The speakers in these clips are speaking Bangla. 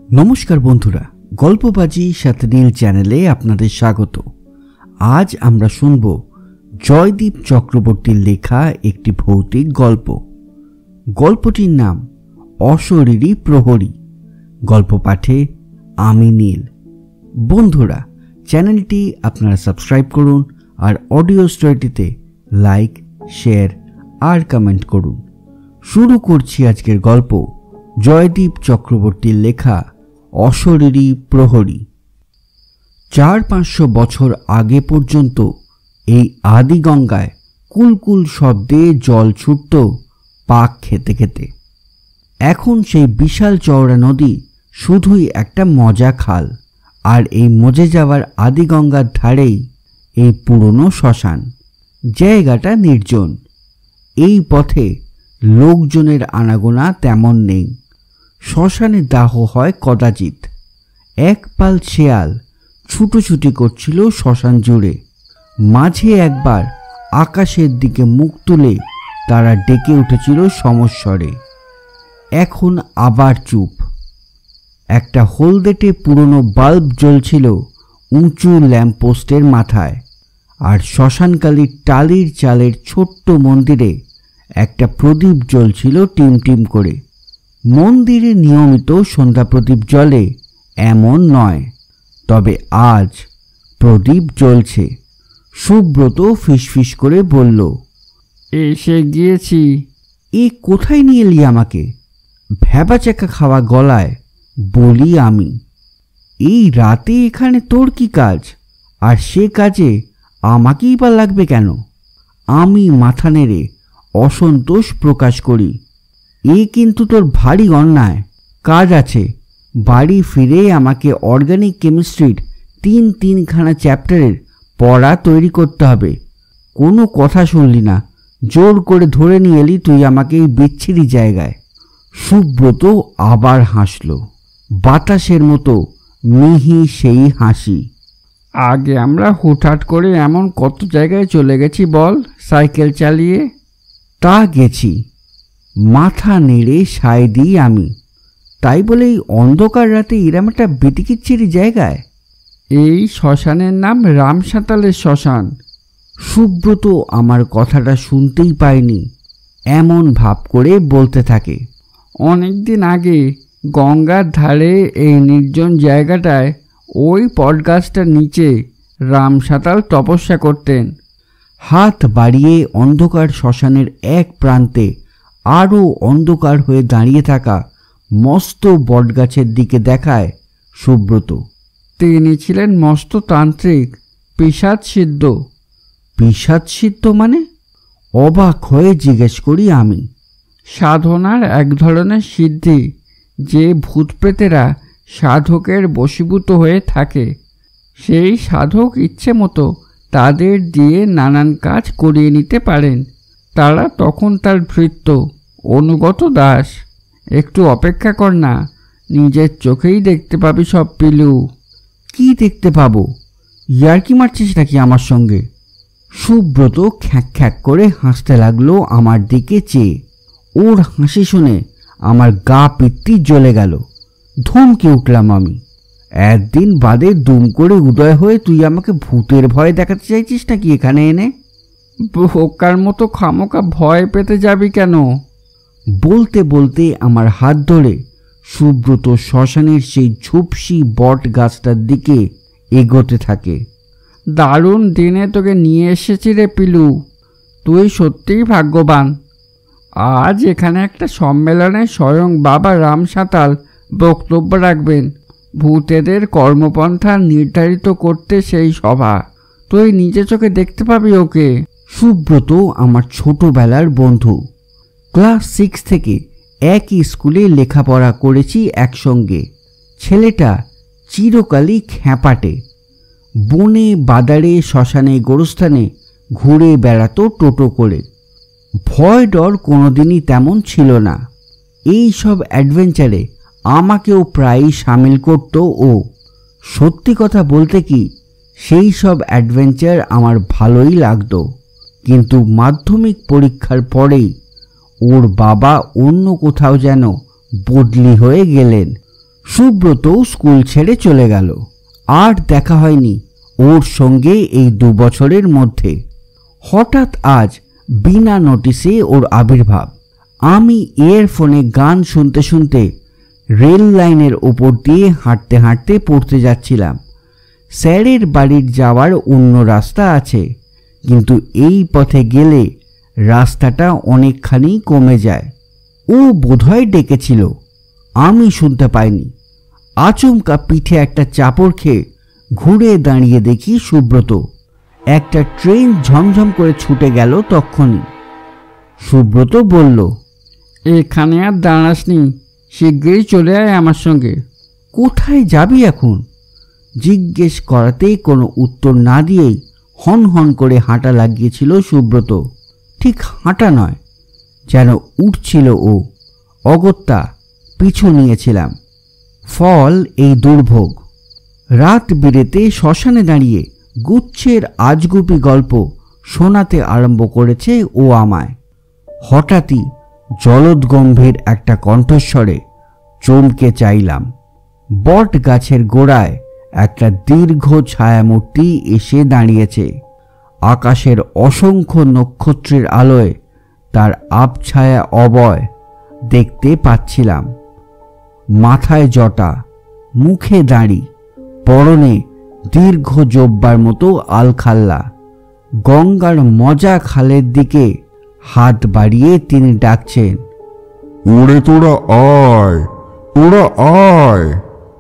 নমস্কার বন্ধুরা, গল্পবাজি সাথে নীল চ্যানেলে আপনাদের স্বাগত। আজ আমরা শুনব জয়দীপ চক্রবর্তীর লেখা একটি ভৌতিক গল্প। গল্পটির নাম অশরীরী প্রহরী। গল্প পাঠে আমি নীল। বন্ধুরা, চ্যানেলটি আপনারা সাবস্ক্রাইব করুন আর অডিও স্টোরিটিতে লাইক, শেয়ার আর কমেন্ট করুন। শুরু করছি আজকের গল্প, জয়দীপ চক্রবর্তীর লেখা অশরীরী প্রহরী। 400-500 বছর আগে পর্যন্ত এই আদি গঙ্গায় কুলকুল শব্দে জল ছুটত পাক খেতে খেতে। এখন সেই বিশাল চওড়া নদী শুধুই একটা মজা খাল, আর এই মজে যাওয়ার আদি গঙ্গার ধারেই এই পুরনো শ্মশান। জায়গাটা নির্জন। এই পথে লোকজনের আনাগোনা তেমন নেই। শ্মশানে দাহ হয় কদাচিৎ। এক পাল শেয়াল ছুটোছুটি করছিল শ্মশান জুড়ে। মাঝে একবার আকাশের দিকে মুখ তুলে তারা ডেকে উঠেছিল সমস্বরে। এখন আবার চুপ। একটা হলদেটে পুরনো বাল্ব জ্বলছিল উঁচু ল্যাম্পপোস্টের মাথায়, আর শ্মশানকালীর টালির চালের ছোট্ট মন্দিরে একটা প্রদীপ জ্বলছিল টিমটিম করে। মন্দিরে নিয়মিত সন্ধ্যা প্রদীপ জ্বলে এমন নয়, তবে আজ প্রদীপ জ্বলছে। সুব্রত ফিসফিস করে বলল, এসে গিয়েছি। এ কোথায় নিয়ে এলি আমাকে? ভ্যাবাচাকা খাওয়া গলায় বলি আমি। এই রাতে এখানে তোর কি কাজ? আর সে কাজে আমাকেই বা লাগবে কেন? আমি মাথা নেড়ে অসন্তোষ প্রকাশ করি। এ কিন্তু তোর ভারী অন্যায়। কাজ আছে। বাড়ি ফিরে আমাকে অর্গানিক কেমিস্ট্রির 3খানা চ্যাপ্টারের পড়া তৈরি করতে হবে। কোনো কথা শুনলি না, জোর করে ধরে নিয়ে এলি তুই আমাকে এই বিচ্ছিরি জায়গায়। সুব্রত আবার হাসল, বাতাসের মতো মিহি সেই হাসি। আগে আমরা হুটহাট করে এমন কত জায়গায় চলে গেছি বল, সাইকেল চালিয়ে। তা গেছি, মাথা নেড়ে সায় দিই আমি। তাই বলে এই অন্ধকার রাতে এরম একটা বিতিকিচ্ছিরি জায়গায়? এই শ্মশানের নাম রামসাঁতালের শ্মশান। সুব্রত আমার কথাটা শুনতেই পায়নি, এমন ভাব করে বলতে থাকে। অনেকদিন আগে গঙ্গার ধারে এই নির্জন জায়গাটায় ওই বটগাছটার নিচে রামসাঁতাল তপস্যা করতেন। হাত বাড়িয়ে অন্ধকার শ্মশানের এক প্রান্তে আরও অন্ধকার হয়ে দাঁড়িয়ে থাকা মস্ত বটগাছের দিকে দেখায় সুব্রত। তিনি ছিলেন মস্ত তান্ত্রিক, পিশাচ সিদ্ধ। পিশাচ সিদ্ধ মানে? অবাক হয়ে জিজ্ঞেস করি আমি। সাধনার এক ধরনের সিদ্ধি, যে ভূতপ্রেতেরা সাধকের বশীভূত হয়ে থাকে। সেই সাধক ইচ্ছে মতো তাদের দিয়ে নানান কাজ করিয়ে নিতে পারেন। তারা তখন তার ভৃত্য, অনুগত দাস। একটু অপেক্ষা কর না, নিজের চোখেই দেখতে পাবি সব পিলু। কি দেখতে পাবো? ইয়ার্কি মারছিস নাকি আমার সঙ্গে? সুব্রত খ্যাঁক খ্যাঁক করে হাসতে লাগলো আমার দিকে চেয়ে। ওর হাসি শুনে আমার গা পিত্তি জ্বলে গেল। ধমকে উঠলাম আমি। একদিন বাদে দুম করে উদয় হয়ে তুই আমাকে ভূতের ভয় দেখাতে চাইছিস নাকি এখানে এনে? বোকার মতো খামোকা ভয় পেতে যাবি কেন? বলতে বলতে আমার হাত ধরে সুব্রত শ্মশানের সেই ঝুপসি বট গাছটার দিকে এগোতে থাকে। দারুণ দিনে তোকে নিয়ে এসেছি রে পিলু, তুই সত্যিই ভাগ্যবান। আজ এখানে একটা সম্মেলনে স্বয়ং বাবা রামসাঁতাল বক্তব্য রাখবেন। ভূতেদের কর্মপন্থা নির্ধারিত করতে সেই সভা। তুই নিজে চোখে দেখতে পাবি ওকে। সুব্রত আমার ছোটবেলার বন্ধু। ক্লাস 6 থেকে একই স্কুলে লেখাপড়া করেছি একসঙ্গে। ছেলেটা চিরকালই খ্যাপাটে। বনে বাদারে শ্মশানে গোরস্থানে ঘুরে বেড়াতো টোটো করে। ভয় ডর কোনোদিনই তেমন ছিল না। এই সব অ্যাডভেঞ্চারে আমাকেও প্রায়ই সামিল করত ও। সত্যি কথা বলতে কি, সেই সব অ্যাডভেঞ্চার আমার ভালোই লাগতো। কিন্তু মাধ্যমিক পরীক্ষার পরেই ওর বাবা অন্য কোথাও যেন বদলি হয়ে গেলেন। সুব্রত স্কুল ছেড়ে চলে গেল। আর দেখা হয়নি ওর সঙ্গে এই 2 বছরের মধ্যে। হঠাৎ আজ বিনা নোটিসে ওর আবির্ভাব। আমি ইয়ারফোনে গান শুনতে শুনতে রেল লাইনের ওপর দিয়ে হাঁটতে হাঁটতে পড়তে যাচ্ছিলাম। স্যারের বাড়ির যাওয়ার অন্য রাস্তা আছে, কিন্তু এই পথে গেলে রাস্তাটা অনেকখানি কমে যায়। ও বোধহয় ডেকেছিল, আমি শুনতে পাইনি। আচমকা পিঠে একটা চাপড় খেয়ে ঘুরে দাঁড়িয়ে দেখি সুব্রত। একটা ট্রেন ঝমঝম করে ছুটে গেল তক্ষুনি। সুব্রত বলল, এখানে আর দাঁড়াসনি, শিগগিরই চলে আয় আমার সঙ্গে। কোথায় যাবি এখন? জিজ্ঞেস করাতেই কোনো উত্তর না দিয়েই হন হন করে হাঁটা লাগিয়েছিল সুব্রত। ঠিক হাঁটা নয়, যেন উঠছিল ও। অগত্যা পিছু নিয়েছিলাম। ফল এই দুর্ভোগ। রাত বিরেতে শ্মশানে দাঁড়িয়ে গুচ্ছের আজগুবি গল্প শোনাতে আরম্ভ করেছে ও আমায়। হঠাৎই জলদগম্ভীর একটা কণ্ঠস্বরে চমকে চাইলাম। বট গাছের গোড়ায় একটা দীর্ঘ ছায়ামূর্তি এসে দাঁড়িয়েছে। আকাশের অসংখ্য নক্ষত্রের আলোয় তার আবছায়া অবয় দেখতে পাচ্ছিলাম। মাথায় জটা, মুখে দাড়ি, পরনে দীর্ঘ জব্বার মতো আলখাল্লা। গঙ্গার মজা খালের দিকে হাত বাড়িয়ে তিনি ডাকছেন, ওরে তোরা আয়, তোরা আয়।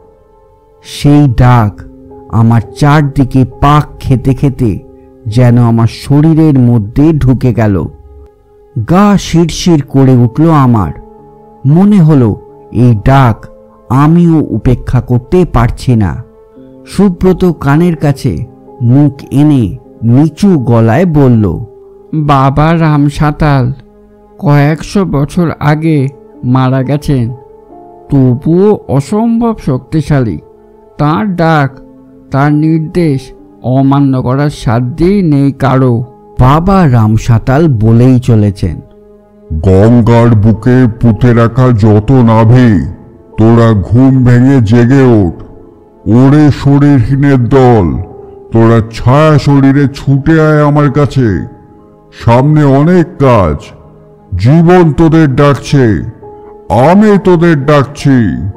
সেই ডাক আমার চারদিকে পাক খেতে খেতে যেন আমার শরীরের মধ্যে ঢুকে গেল। গা শিরশির করে উঠল আমার। মনে হলো এই ডাক আমিও উপেক্ষা করতে পারছি না। সুব্রত কানের কাছে মুখ এনে নিচু গলায় বলল, বাবা রাম সাঁতাল কয়েকশো বছর আগে মারা গেছেন, তবুও অসম্ভব শক্তিশালী। তার ডাক, তার নির্দেশ অমান্য করার সাধ্যই নেই কারো। বাবা রাম সাঁতাল বলেই চলেছেন, গঙ্গার বুকে পুঁতে রাখা যত নাভি, তোরা ঘুম ভেঙে জেগে ওঠ। ওরে শরীরহীনের দল, তোরা ছায়া শরীরে ছুটে আয় আমার কাছে। সামনে অনেক কাজ, জীবন তোদের ডাকছে, আমি তোদের ডাকছি।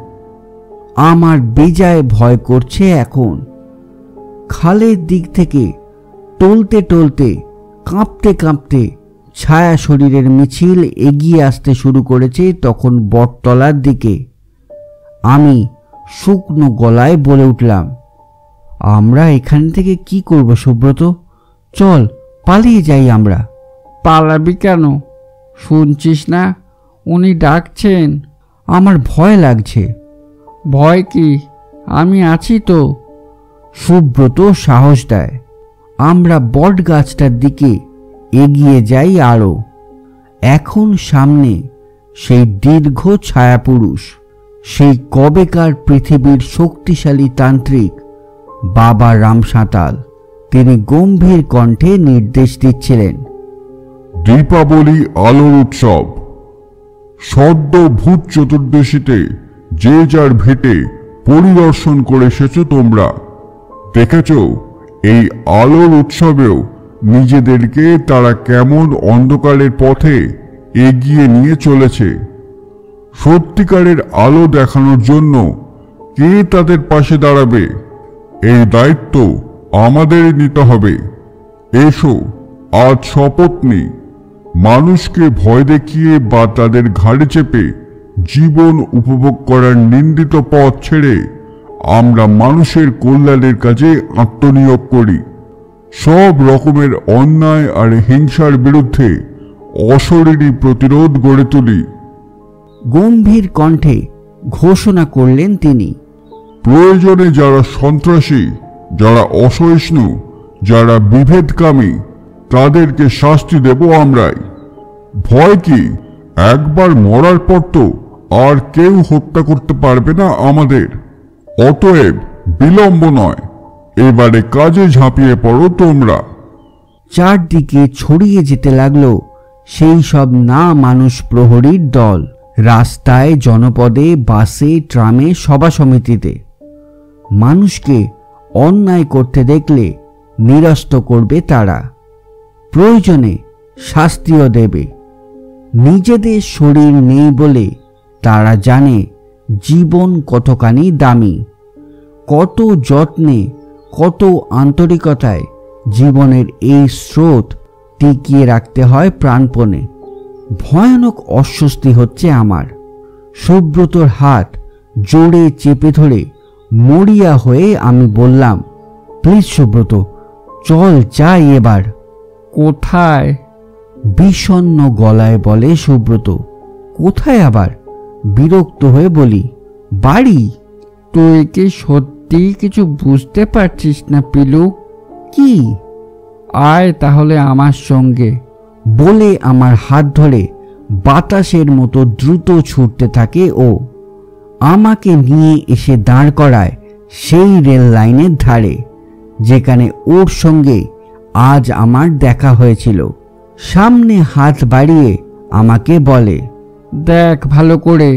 আমার বেজায় ভয় করছে এখন। খালের দিক থেকে টলতে টলতে, কাঁপতে কাঁপতে ছায়া শরীরের মিছিল এগিয়ে আসতে শুরু করেছে তখন বটতলার দিকে। আমি শুকনো গলায় বলে উঠলাম, আমরা এখান থেকে কি করব সুব্রত? চল পালিয়ে যাই আমরা। পালাবি কেন? শুনছিস না উনি ডাকছেন? আমার ভয় লাগছে। ভয় কি, আমি আছি তো। সুব্রত সাহস দেয়। আমরা বট গাছটার দিকে এগিয়ে যাই আরো। এখন সামনে সেই দীর্ঘ ছায়াপুরুষ, সেই কবেকার পৃথিবীর শক্তিশালী তান্ত্রিক বাবা রাম সাঁতাল। তিনি গম্ভীর কণ্ঠে নির্দেশ দিচ্ছিলেন, দীপাবলি আলোর উৎসব। সদ্য ভূত চতুর্দশীতে যে যার ভেটে পরিদর্শন করে এসেছ তোমরা। দেখেছ এই আলোর উৎসবেও নিজেদেরকে তারা কেমন অন্ধকারের পথে এগিয়ে নিয়ে চলেছে। সত্যিকারের আলো দেখানোর জন্য কে তাদের পাশে দাঁড়াবে? এই দায়িত্ব আমাদেরই নিতে হবে। এসো, আজ শপথ নিই, মানুষকে ভয় দেখিয়ে বা তাদের ঘাড়ে চেপে জীবন উপভোগ করার নিন্দিত পথ ছেড়ে আমরা মানুষের কল্যাণের কাজে আত্মনিয়োগ করি। সব রকমের অন্যায় আর হিংসার বিরুদ্ধে অশরীরী প্রতিরোধ গড়ে তুলি। গম্ভীর কণ্ঠে ঘোষণা করলেন তিনি। প্রয়োজনে যারা সন্ত্রাসী, যারা অসহিষ্ণু, যারা বিভেদকামী, তাদেরকে শাস্তি দেব আমরাই। ভয় কি? একবার মরার পর তো আর কেউ হত্যা করতে পারবে না আমাদের। অতএব বিলম্ব নয়, এবারে কাজে ঝাঁপিয়ে পড়ো তোমরা। চারদিকে ছড়িয়ে যেতে লাগলো সেই সব না মানুষ প্রহরীর দল। রাস্তায়, জনপদে, বাসে, ট্রামে, সভা সমিতিতে মানুষকে অন্যায় করতে দেখলে নিরস্ত করবে তারা, প্রয়োজনে শাস্তিও দেবে। নিজেদের শরীর নেই বলে তারা জানে জীবন কতখানি দামি, কত যত্নে, কত আন্তরিকতায় জীবনের এই স্রোত টিকিয়ে রাখতে হয় প্রাণপণে। ভয়ানক অস্বস্তি হচ্ছে আমার। সুব্রতর হাত জোরে চেপে ধরে মরিয়া হয়ে আমি বললাম, প্লিজ সুব্রত, চল যাই এবার। কোথায়? বিষণ্ণ গলায় বলে সুব্রত। কোথায় আবার? বিরক্ত হয়ে বলি, বাড়ি। তুই কি সত্যি কিছু বুঝতে পারছিস না পিলু? কি? আয় তাহলে আমার সঙ্গে। বলে আমার হাত ধরে বাতাসের মতো দ্রুত ছুটতে থাকে ও। আমাকে নিয়ে এসে দাঁড় করায় সেই রেল লাইনের ধারে, যেখানে ওর সঙ্গে আজ আমার দেখা হয়েছিল। সামনে হাত বাড়িয়ে আমাকে বলে, দেখ ভালো করে।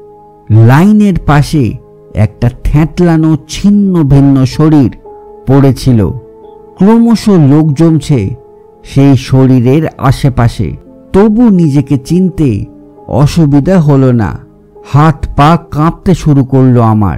লাইনের পাশে একটা থ্যাঁতলানো ছিন্ন ভিন্ন শরীর পড়েছিল। ক্রমশ লোক জমছে সেই শরীরের আশেপাশে। তবু নিজেকে চিনতে অসুবিধা হলো না। হাত পা কাঁপতে শুরু করলো আমার।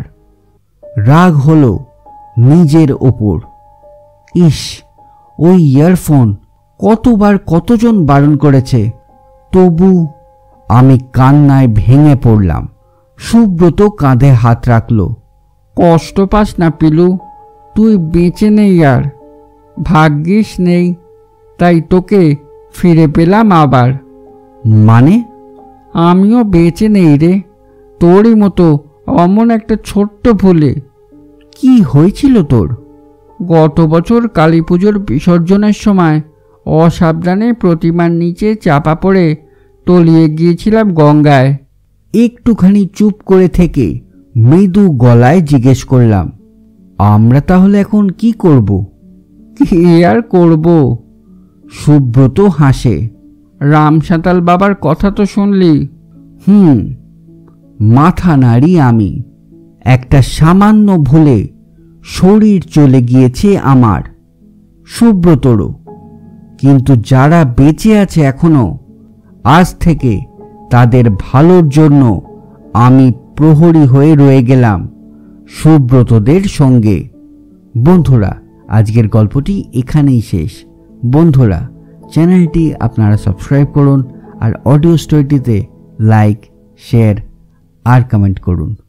রাগ হলো নিজের ওপর। ইস, ওই ইয়ারফোন কতবার কতজন বারণ করেছে, তবু আমি কান্নায় ভেঙে পড়লাম। সুব্রত কাঁধে হাত রাখল। কষ্ট পাস না পিলু, তুই বেঁচে নেই আর। ভাগ্যিস নেই, তাই তোকে ফিরে পেলাম আবার। মানে? আমিও বেঁচে নেই রে, তোরই মতো অমন একটা ছোট্ট ভুলে। কি হয়েছিল তোর? গত বছর কালী পুজোর বিসর্জনের সময় অসাবধানে প্রতিমার নিচে চাপা পড়ে তলিয়ে গিয়েছিলাম গঙ্গায়। একটুখানি চুপ করে থেকে মৃদু গলায় জিজ্ঞেস করলাম, আমরা তাহলে এখন কি করব? কি আর করব? সুব্রত হাসে। রামসাঁতাল বাবার কথা তো শুনলি? মাথা নাড়ি আমি। একটা সামান্য ভুলে শরীর চলে গিয়েছে আমার, সুব্রতরও। কিন্তু যারা বেঁচে আছে এখনো, আজ থেকে তাদের ভালোর জন্য আমি প্রহরী হয়ে রয়ে গেলাম সুব্রতদের সঙ্গে। বন্ধুরা, আজকের গল্পটি এখানেই শেষ। বন্ধুরা, চ্যানেলটি আপনারা সাবস্ক্রাইব করুন আর অডিও স্টোরিটিতে লাইক, শেয়ার আর কমেন্ট করুন।